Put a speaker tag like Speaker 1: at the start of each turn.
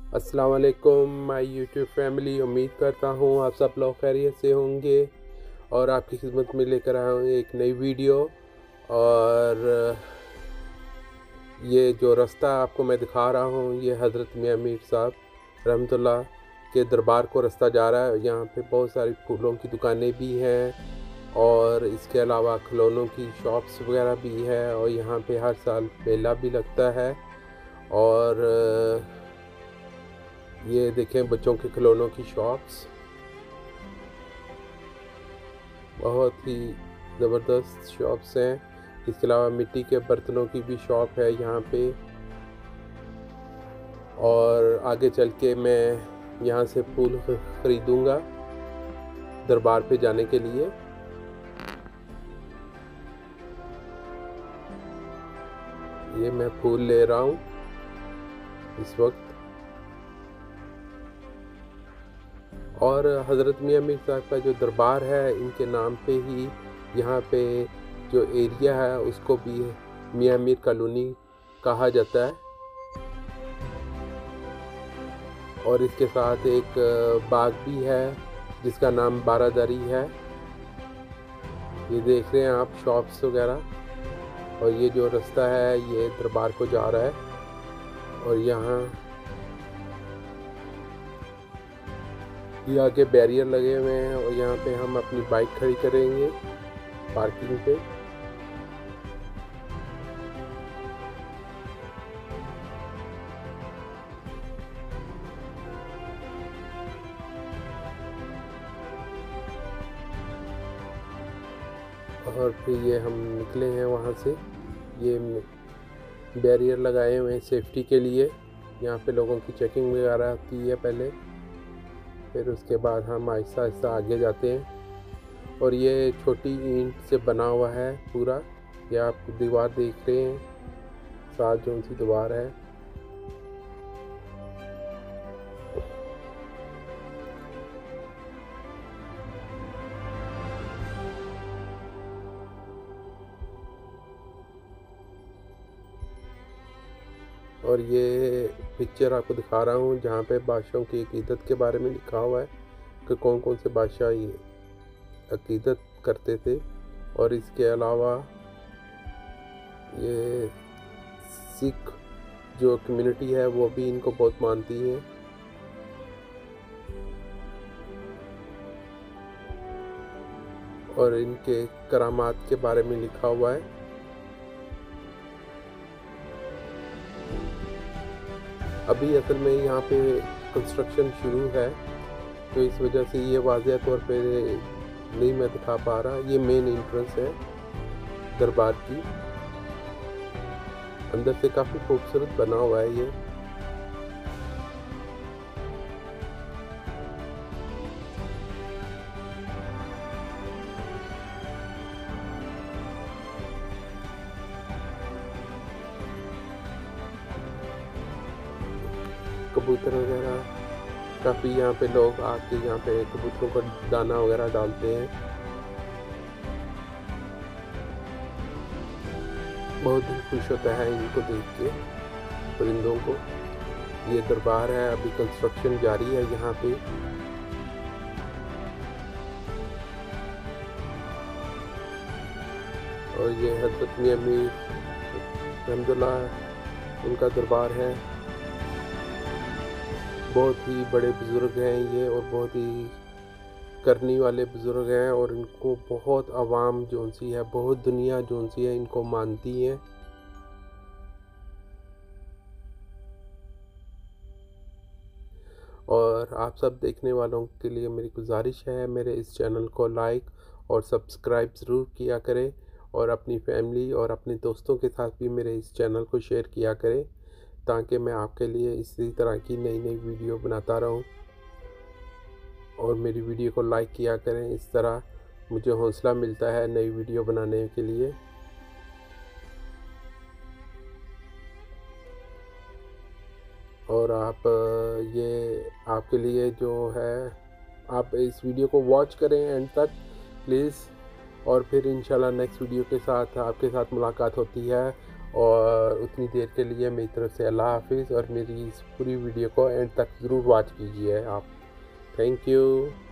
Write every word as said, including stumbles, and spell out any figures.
Speaker 1: अस्सलाम वालेकुम my YouTube family. उम्मीद करता हूँ आप सब लोग खैरियत से होंगे और आपकी खिदमत में लेकर आया हूँ एक नई वीडियो। और ये जो रास्ता आपको मैं दिखा रहा हूँ ये हज़रत मियां मीर साहब रहमतुल्लाह के दरबार को रास्ता जा रहा है। यहाँ पे बहुत सारी फूलों की दुकानें भी हैं और इसके अलावा खिलौनों की शॉप्स वगैरह भी है और यहाँ पे हर साल मेला भी लगता है। और ये देखें बच्चों के खिलौनों की शॉप्स, बहुत ही ज़बरदस्त शॉप्स हैं। इसके अलावा मिट्टी के बर्तनों की भी शॉप है यहाँ पे। और आगे चल के मैं यहाँ से फूल ख़रीदूँगा दरबार पे जाने के लिए। ये मैं फूल ले रहा हूँ इस वक्त। और हज़रत मियां मीर साहब का जो दरबार है इनके नाम पे ही यहाँ पे जो एरिया है उसको भी मियां मीर कॉलोनी कहा जाता है। और इसके साथ एक बाग भी है जिसका नाम बारादरी है। ये देख रहे हैं आप शॉप्स वगैरह। और ये जो रास्ता है ये दरबार को जा रहा है। और यहाँ ये आगे बैरियर लगे हुए हैं और यहाँ पे हम अपनी बाइक खड़ी करेंगे पार्किंग पे। और फिर ये हम निकले हैं वहाँ से। ये बैरियर लगाए हुए हैं सेफ्टी के लिए। यहाँ पे लोगों की चेकिंग वगैरह होती है पहले, फिर उसके बाद हम आहिस्ता आहिस्ता आगे जाते हैं। और ये छोटी ईंट से बना हुआ है पूरा। ये आप दीवार देख रहे हैं, साथ जो सी दीवार है। और ये पिक्चर आपको दिखा रहा हूँ जहाँ पे बादशाहों की अकीदत के बारे में लिखा हुआ है कि कौन कौन से बादशाह ये अकीदत करते थे। और इसके अलावा ये सिख जो कम्युनिटी है वो भी इनको बहुत मानती है। और इनके करामात के बारे में लिखा हुआ है। अभी असल में यहाँ पे कंस्ट्रक्शन शुरू है तो इस वजह से ये वाज़ेह तौर पे नहीं मैं दिखा पा रहा। ये मेन एंट्रेंस है दरबार की। अंदर से काफ़ी खूबसूरत बना हुआ है ये। कबूतर वगैरह काफ़ी यहाँ पे लोग आके यहाँ पे कबूतरों को दाना वगैरह डालते हैं। बहुत दिल खुश होता है इनको देख के, परिंदों को। ये दरबार है, अभी कंस्ट्रक्शन जारी है यहाँ पे। और ये हज़रत मियां मीर रहमतुल्लाह उनका दरबार है। बहुत ही बड़े बुज़ुर्ग हैं ये और बहुत ही करने वाले बुज़ुर्ग हैं। और इनको बहुत आवाम जोन सी है, बहुत दुनिया जोन सी है इनको मानती है। और आप सब देखने वालों के लिए मेरी गुजारिश है मेरे इस चैनल को लाइक और सब्सक्राइब ज़रूर किया करें। और अपनी फैमिली और अपने दोस्तों के साथ भी मेरे इस चैनल को शेयर किया करें ताकि मैं आपके लिए इसी तरह की नई नई वीडियो बनाता रहूं। और मेरी वीडियो को लाइक किया करें, इस तरह मुझे हौसला मिलता है नई वीडियो बनाने के लिए। और आप ये आपके लिए जो है आप इस वीडियो को वॉच करें एंड तक प्लीज़। और फिर इंशाल्लाह नेक्स्ट वीडियो के साथ आपके साथ मुलाकात होती है। और उतनी देर के लिए मेरी तरफ से अल्लाह हाफिज़। और मेरी इस पूरी वीडियो को एंड तक ज़रूर वॉच कीजिए आप। Thank you.